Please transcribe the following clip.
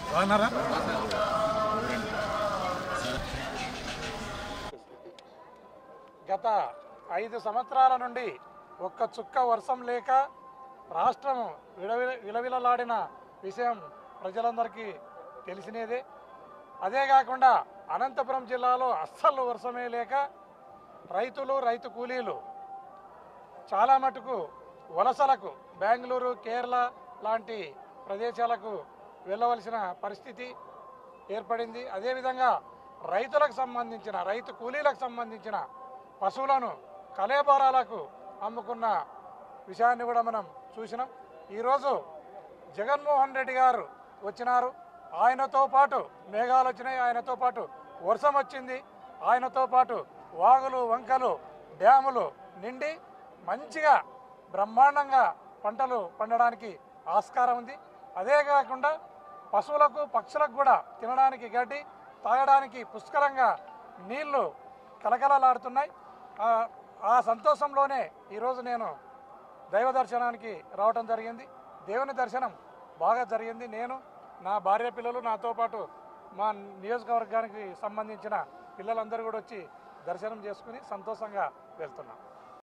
బాగున్నారా? గత 5 సంవత్సరాల నుండి ఒక్క చుక్క వర్షం లేక రాష్ట్రం విలవిలలాడిన విషయం ప్రజలందరికీ తెలిసినదే. అదే కాకుండా అనంతపురం జిల్లాలో అస్సలు వర్షమే లేక రైతులు, రైతు కూలీలు చాలా మటుకు వలసలకు బెంగళూరు, కేరళ లాంటి ప్రదేశాలకు వెళ్ళవలసిన పరిస్థితి ఏర్పడింది. అదేవిధంగా రైతులకు సంబంధించిన, రైతు కూలీలకు సంబంధించిన పశువులను కలేబరాలకు అమ్ముకున్న విషయాన్ని కూడా మనం చూసినాం. ఈరోజు జగన్మోహన్ రెడ్డి గారు వచ్చినారు. ఆయనతో పాటు మేఘాలు వచ్చినాయి, ఆయనతో పాటు వర్షం వచ్చింది, ఆయనతో పాటు వాగులు, వంకలు, డ్యాములు నిండి మంచిగా బ్రహ్మాండంగా పంటలు పండడానికి ఆస్కారం ఉంది. అదే కాకుండా పశువులకు, పక్షులకు కూడా తినడానికి గడ్డి, తాగడానికి పుష్కలంగా నీళ్లు కలకలలాడుతున్నాయి. ఆ సంతోషంలోనే ఈరోజు నేను దైవ దర్శనానికి రావడం జరిగింది. దేవుని దర్శనం బాగా జరిగింది. నేను, నా భార్య, పిల్లలు, నాతో పాటు మా నియోజకవర్గానికి సంబంధించిన పిల్లలందరూ కూడా వచ్చి దర్శనం చేసుకుని సంతోషంగా వెళ్తున్నాం.